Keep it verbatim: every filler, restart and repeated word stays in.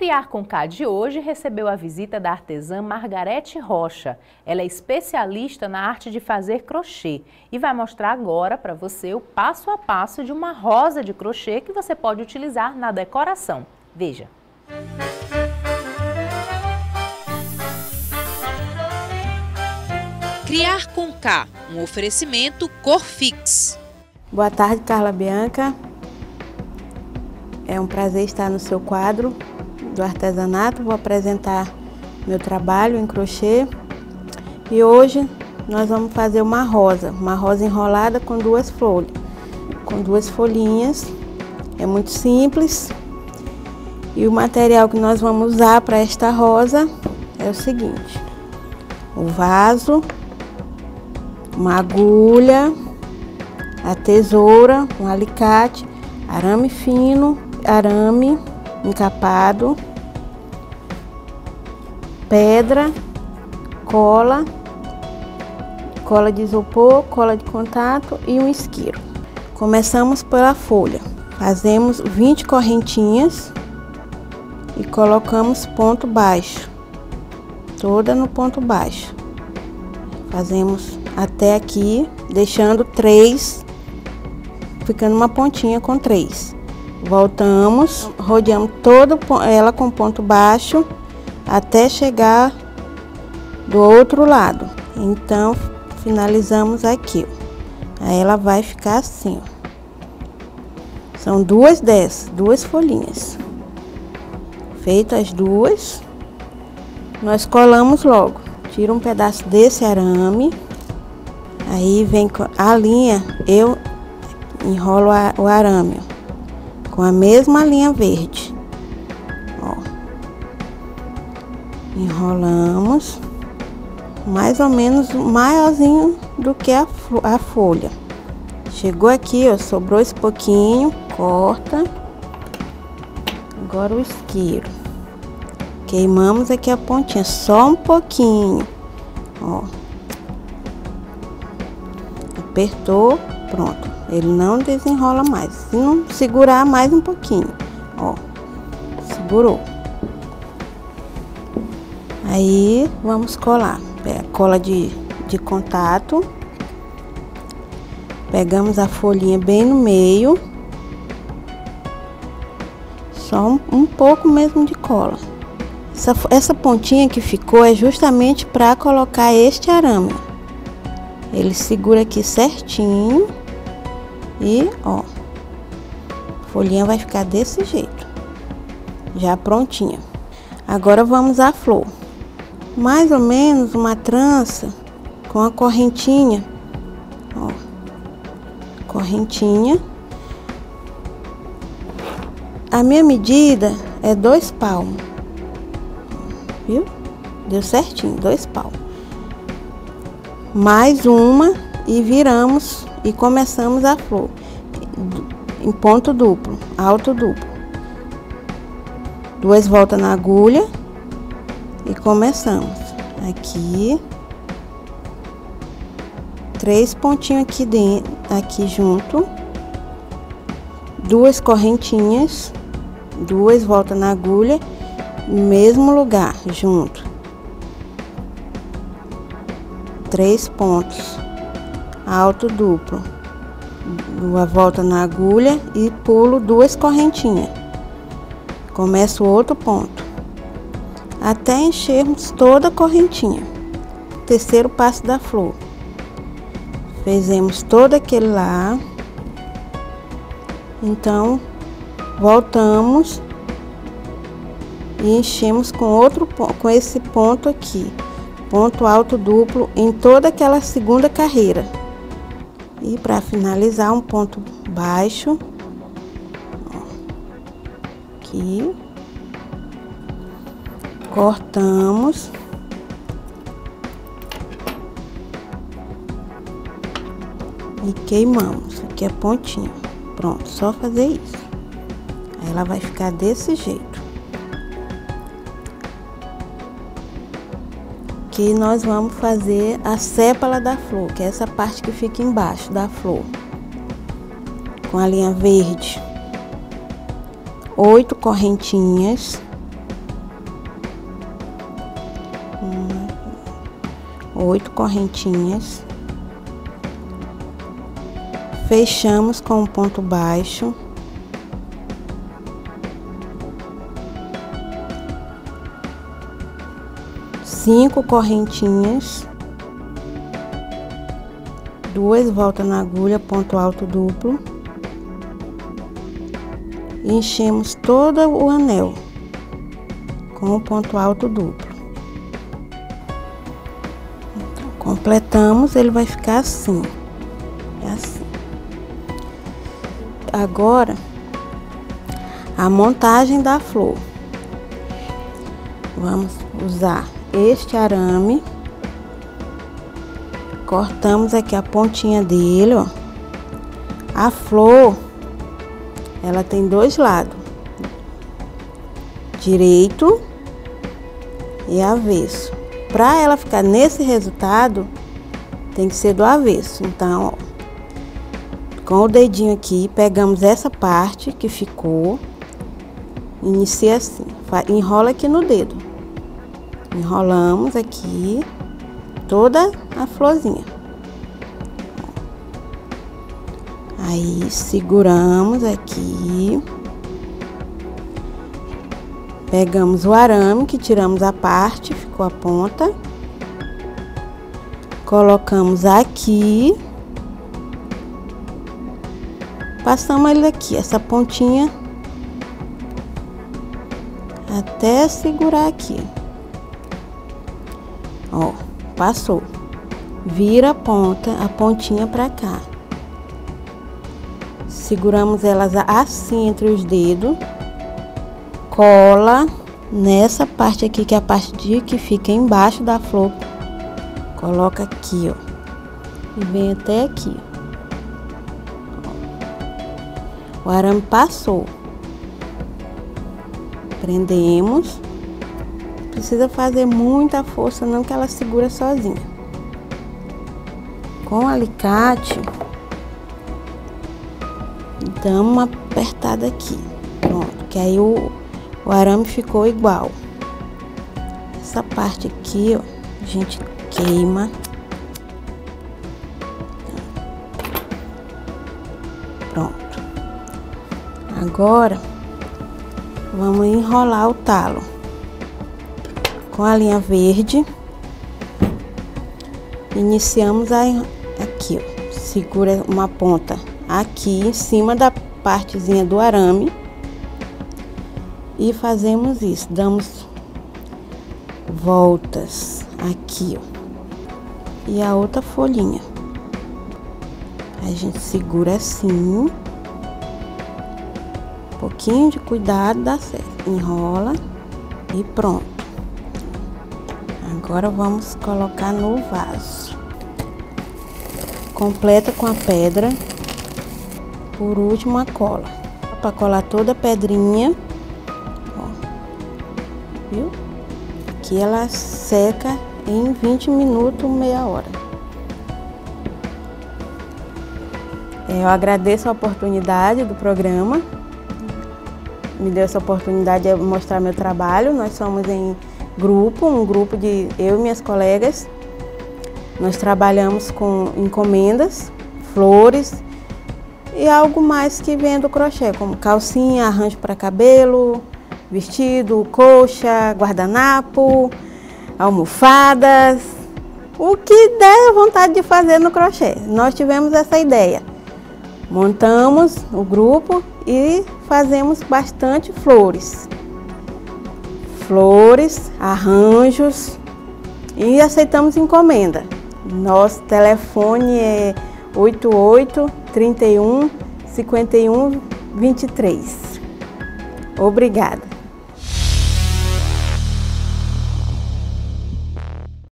Criar com K de hoje recebeu a visita da artesã Margarete Rocha. Ela é especialista na arte de fazer crochê e vai mostrar agora para você o passo a passo de uma rosa de crochê que você pode utilizar na decoração. Veja! Criar com K, um oferecimento Corfix. Boa tarde, Carla Bianca. É um prazer estar no seu quadro do artesanato. Vou apresentar meu trabalho em crochê. E hoje nós vamos fazer uma rosa, uma rosa enrolada com duas folhas, com duas folhinhas. É muito simples. E o material que nós vamos usar para esta rosa é o seguinte: o vaso, uma agulha, a tesoura, um alicate, arame fino, arame encapado, pedra, cola, cola de isopor, cola de contato e um isqueiro. Começamos pela folha. Fazemos vinte correntinhas e colocamos ponto baixo, toda no ponto baixo. Fazemos até aqui, deixando três, ficando uma pontinha com três. Voltamos, rodeamos toda ela com ponto baixo até chegar do outro lado. Então finalizamos aqui, ó. Aí ela vai ficar assim, ó. São duas dessas, duas folhinhas. Feitas as duas, nós colamos logo. Tira um pedaço desse arame. Aí vem a linha, eu enrolo o arame com a mesma linha verde. Ó. Enrolamos mais ou menos maiorzinho do que a, a folha. Chegou aqui, ó, sobrou esse pouquinho, corta. Agora o isqueiro. Queimamos aqui a pontinha, só um pouquinho, ó. Apertou, pronto. Ele não desenrola mais. Se não segurar mais um pouquinho, ó, segurou. Aí vamos colar. Pega cola de, de contato. Pegamos a folhinha bem no meio. Só um, um pouco mesmo de cola. Essa, essa pontinha que ficou é justamente para colocar este arame. Ele segura aqui certinho e, ó, a folhinha vai ficar desse jeito, já prontinha. Agora vamos à flor. Mais ou menos uma trança com a correntinha, ó, correntinha. A minha medida é dois palmos, viu? Deu certinho, dois palmos. Mais uma e viramos e começamos a flor em ponto duplo, alto duplo. Duas voltas na agulha e começamos aqui. Três pontinhos aqui dentro, aqui junto. Duas correntinhas, duas voltas na agulha, no mesmo lugar, junto. Três pontos, alto duplo, uma volta na agulha e pulo duas correntinhas. Começo outro ponto, até enchermos toda a correntinha. Terceiro passo da flor. Fizemos todo aquele lá. Então, voltamos e enchemos com outro com esse ponto aqui. Ponto alto duplo em toda aquela segunda carreira. E para finalizar, um ponto baixo, ó, aqui, cortamos e queimamos aqui a pontinha. Pronto, só fazer isso. Aí ela vai ficar desse jeito. Aqui nós vamos fazer a sépala da flor, que é essa parte que fica embaixo da flor. Com a linha verde. Oito correntinhas. oito correntinhas. Fechamos com um ponto baixo. Cinco correntinhas. Duas voltas na agulha, ponto alto duplo. E enchemos todo o anel com o ponto alto duplo. Então, completamos, ele vai ficar assim. É assim. Agora, a montagem da flor. Vamos usar este arame. Cortamos aqui a pontinha dele, ó. A flor, ela tem dois lados, direito e avesso. Para ela ficar nesse resultado, tem que ser do avesso. Então, ó, com o dedinho aqui, pegamos essa parte que ficou, inicia assim, enrola aqui no dedo. Enrolamos aqui toda a florzinha. Aí, seguramos aqui. Pegamos o arame, que tiramos a parte, ficou a ponta. Colocamos aqui. Passamos ele aqui, essa pontinha, até segurar aqui. Ó, passou. Vira a ponta, a pontinha pra cá. Seguramos elas assim entre os dedos. Cola nessa parte aqui, que é a parte de que fica embaixo da flor. Coloca aqui, ó. E vem até aqui. O arame passou. Prendemos. Precisa fazer muita força, não, que ela segura sozinha. Com o alicate, damos uma apertada aqui. Pronto, que aí o, o arame ficou igual. Essa parte aqui, ó, a gente queima. Pronto. Agora, vamos enrolar o talo. Com a linha verde, iniciamos a, aqui, ó, segura uma ponta aqui em cima da partezinha do arame e fazemos isso, damos voltas aqui, ó, e a outra folhinha. Aí a gente segura assim, um pouquinho de cuidado, dá certo, enrola e pronto. Agora vamos colocar no vaso. Completa com a pedra. Por último, a cola. Para colar toda a pedrinha. Ó, viu? Que ela seca em vinte minutos, meia hora. Eu agradeço a oportunidade do programa. Me deu essa oportunidade de mostrar meu trabalho. Nós somos em grupo, um grupo de eu e minhas colegas. Nós trabalhamos com encomendas, flores e algo mais que vem do crochê, como calcinha, arranjo para cabelo, vestido, colcha, guardanapo, almofadas, o que der vontade de fazer no crochê. Nós tivemos essa ideia. Montamos o grupo e fazemos bastante flores. Flores, arranjos e aceitamos encomenda. Nosso telefone é oito oito, trinta e um, cinquenta e um, vinte e três. Obrigada.